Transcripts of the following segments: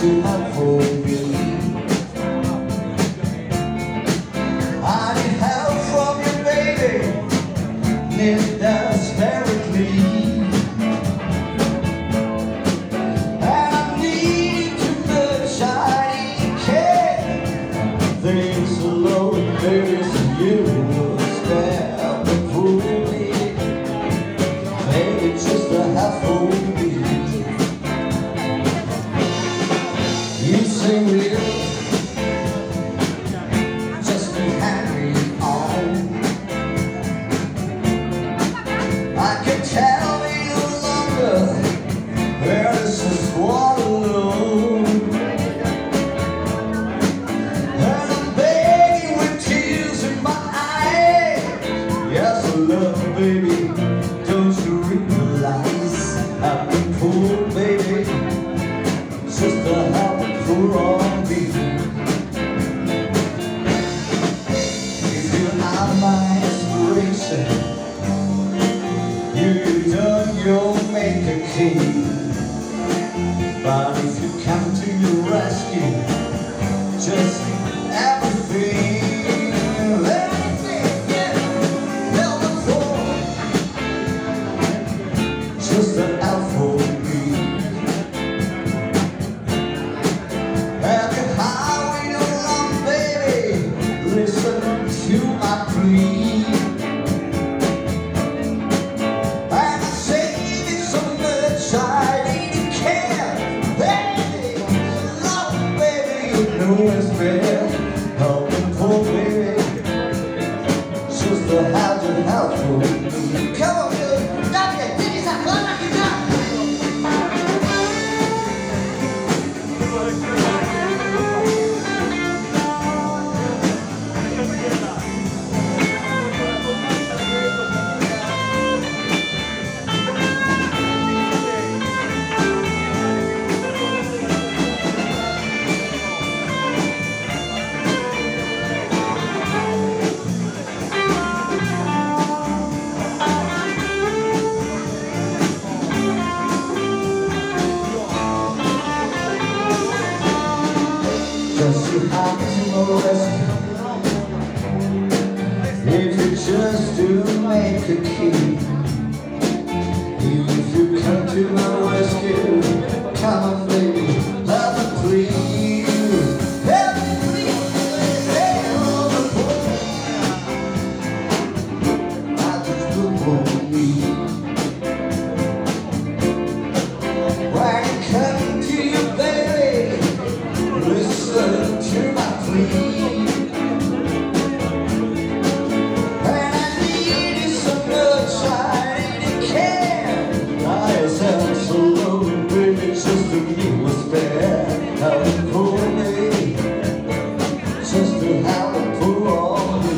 to have for me. I need help from you, baby, need desperately. And I need too much, I need care. Things are low, baby, so you will spare the fool me. Maybe just a half for me. You say we're just be hanging on. I can tell you no longer where this is all alone. And I'm begging with tears in my eyes. Yes, I love you, baby. Don't you realize I've been fooled, baby? Just a half fool on me. If you're not my inspiration, you've done your make a king. But if you come to your rescue, just everything, yeah, hell before, just an elf for me. And if I wait along, baby, listen to my plea. And I save you so much, I need to care. Hey, love, baby, you know it's fair. Helping for baby, just to have to help for me. Come on, dude, stop it, this is a fun like it up. Just to have to rescue. If you just to make a key. If you come to my rescue, come on, baby, let me please. Let me please, stay on the floor. I just look for me. When you come to you, baby, listen to my plea. And I need you so much, I need to care. I sound so low, baby, just to me was bad. How to pull me, just to how to pull on me.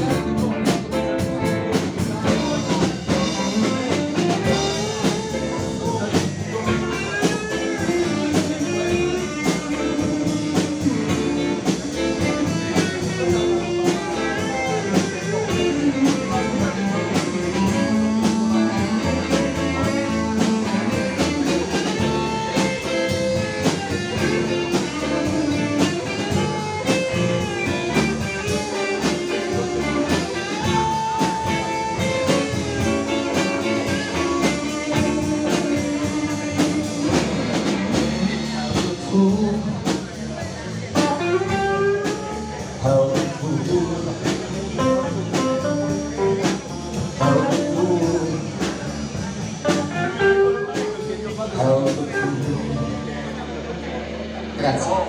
Grazie.